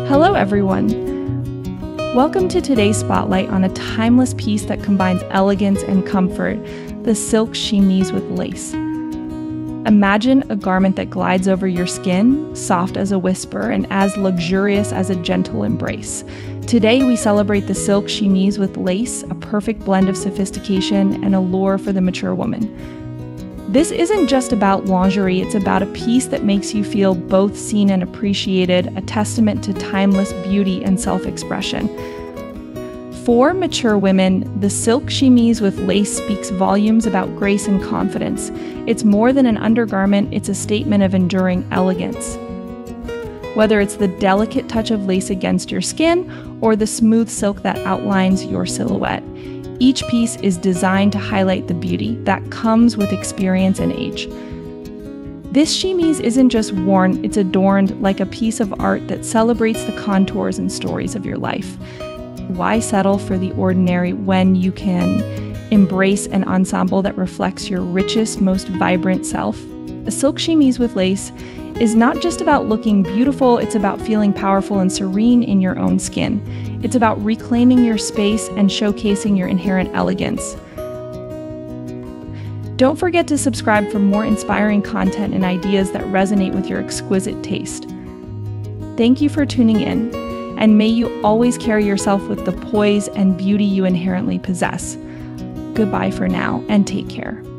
Hello, everyone. Welcome to today's spotlight on a timeless piece that combines elegance and comfort, the silk chemise with lace. Imagine a garment that glides over your skin, soft as a whisper and as luxurious as a gentle embrace. Today, we celebrate the silk chemise with lace, a perfect blend of sophistication and allure for the mature woman. This isn't just about lingerie, it's about a piece that makes you feel both seen and appreciated, a testament to timeless beauty and self-expression. For mature women, the silk chemise with lace speaks volumes about grace and confidence. It's more than an undergarment, it's a statement of enduring elegance. Whether it's the delicate touch of lace against your skin or the smooth silk that outlines your silhouette, each piece is designed to highlight the beauty that comes with experience and age. This chemise isn't just worn, it's adorned like a piece of art that celebrates the contours and stories of your life. Why settle for the ordinary when you can embrace an ensemble that reflects your richest, most vibrant self? A silk chemise with lace is not just about looking beautiful, it's about feeling powerful and serene in your own skin. It's about reclaiming your space and showcasing your inherent elegance. Don't forget to subscribe for more inspiring content and ideas that resonate with your exquisite taste. Thank you for tuning in, and may you always carry yourself with the poise and beauty you inherently possess. Goodbye for now, and take care.